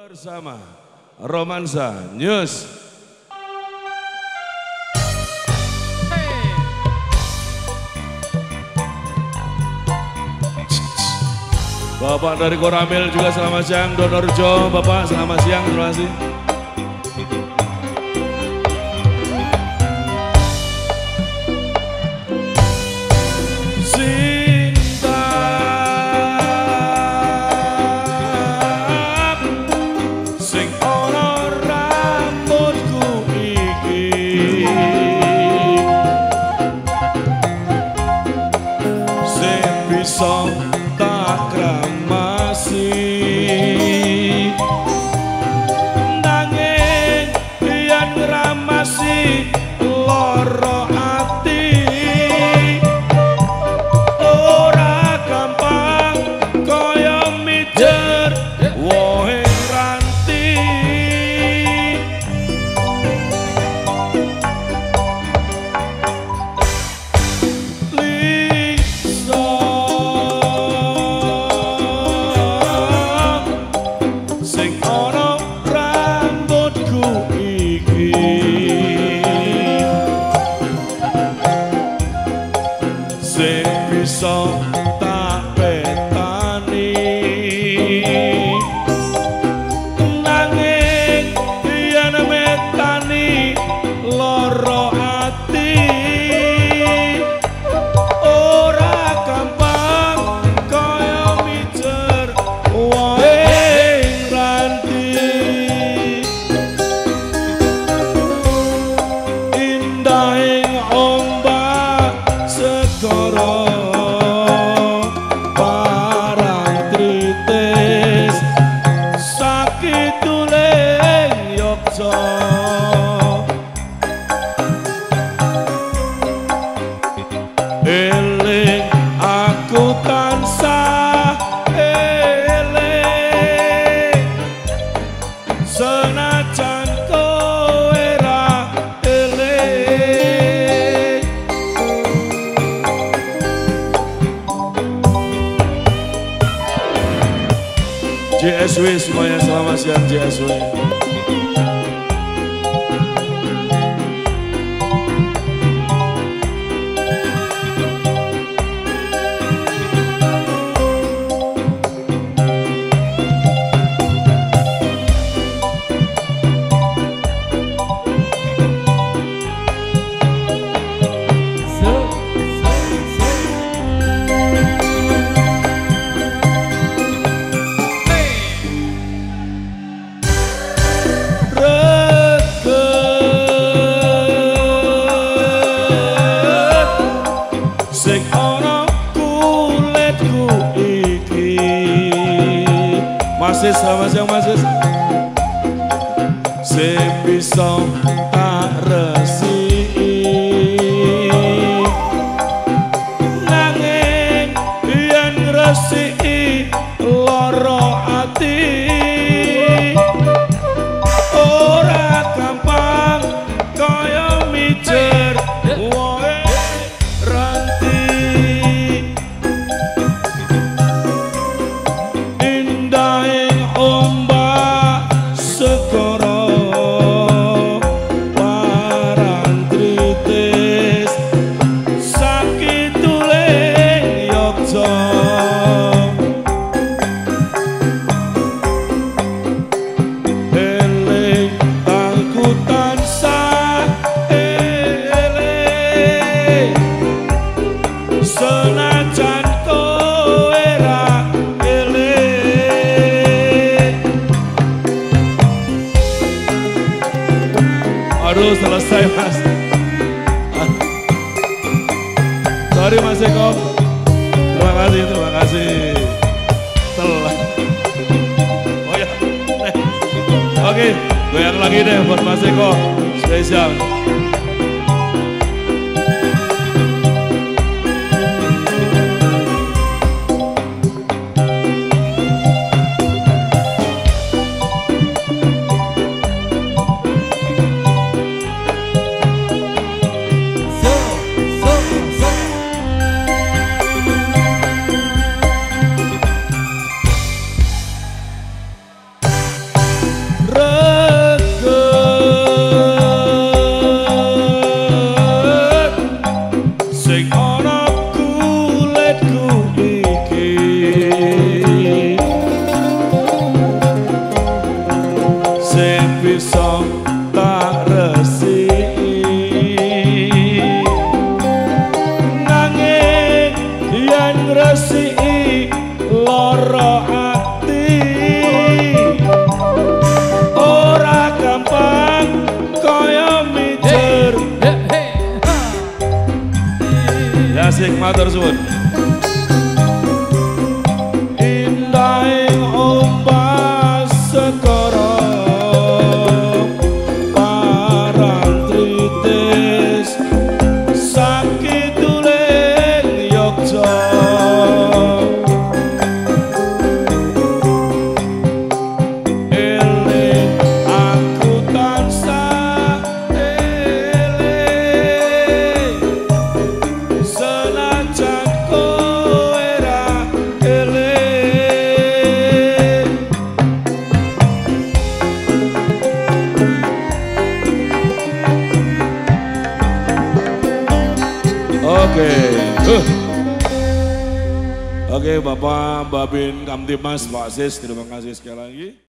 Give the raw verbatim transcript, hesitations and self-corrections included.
Bersama Romansa News. Bapak dari Koramil juga selamat siang. Donorjo Bapak selamat siang, terima kasih. Song tak kramasi nanging yen ngramasi loro ati ora gampang kaya mijer wohe ranti so tak petani nanging yen metani loro ati ora gampang kaya mijer wae ranti indahing ombak segara eling aku tansah eling senajan kowe ra eling J S W semuanya selamat siang J S W. Sing ana kulitku iki Masis, selamat siang Masis. Sing bisa tak resiki nanging yen resiki lara ati ora gampang kaya mijer wae ranti indahing ombak segara parantritis sakituling yogja eling aku tansah eling senajan kowe ra eling. Aduh selesai mas. Sorry Mas Eko. Terima kasih, terima kasih. Telah. Oh ya. Oke, goyang lagi deh buat Mas Eko. Spesial. matur suwun. Indahing ombak segara parang tritis sakiduling Yogya. Oke, uh. Oke Bapak, Mbak Bin, Kamtimas, Pak Sis, terima kasih sekali lagi.